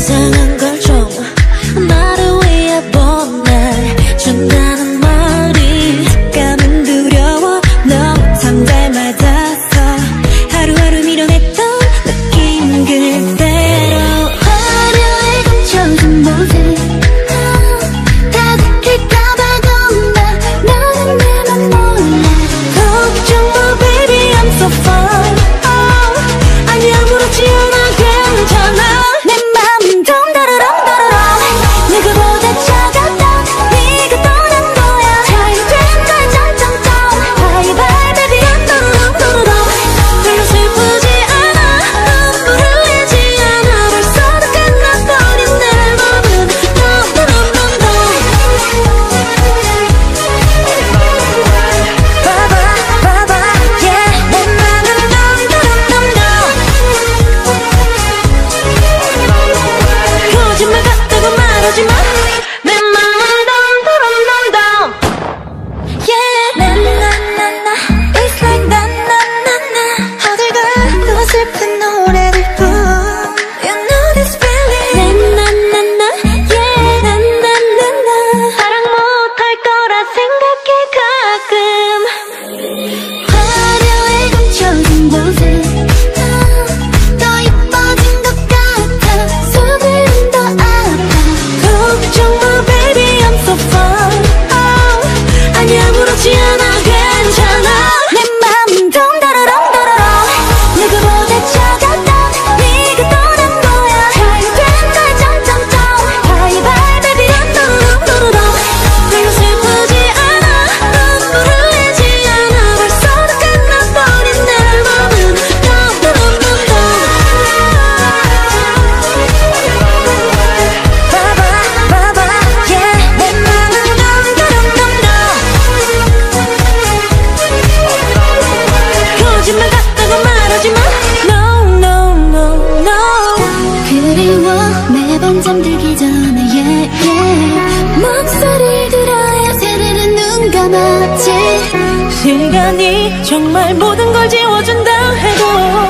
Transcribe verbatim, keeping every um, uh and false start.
이상한 걸 좀 나를 위해 보내 준다는 말이 잠깐은 두려워. 너 상대에 맞아서 하루하루 밀어냈던 느낌 그대로 화려해 감춰진 모습 다 들킬까봐 겁나. 너는 내맘 몰라. 걱정 마 baby I'm so fine. oh, 아니 아무렇지 않아 괜찮아. 내 맘은 덩다라랑 다라랑 누구보다 차갑다. 네가 떠난 거야. 자유된 걸 점점점 bye bye baby I'm 따라랑 따라랑. 별로 슬프지 않아 눈물 흘리지 않아. 벌써 다 끝나버린 내 맘은 넌넌넌넌 봐봐 봐봐 yeah 내 맘은 넌넌넌넌 거짓말 같다고 말하지 마. 내 맘은 넌넌넌넌 yeah 나나나나 it's like 나나나나 어딜 가도 슬픈 노래들뿐. You know this feeling 나나나나 yeah 나나나나 사랑 못할 거라 생각해 가끔. 화려해 감춰진 모습 더 이뻐진 것 같아. 속은 더 아파. 걱정 마 baby I'm so fine. oh, 아니 아무렇지 않아 괜찮아. 내 맘은 덩다라랑 다라랑 누구보다 차갑다. 네가 떠난 거야. 자유된 걸 점점점 bye bye baby I'm 따라랑 따라랑. 별로 슬프지 않아 눈물 흘리지 않아. 벌써 다 끝나버린 내 맘은 넌넌넌넌 봐봐 봐봐 yeah 내 맘은 넌넌넌넌 거짓말 같다고 말하지 마. No no no no 그리워 매번 잠들기 전에 yeah yeah 목소리 들어야 스르르 눈 감았지. 시간이 정말 모든 걸 지워준다 해도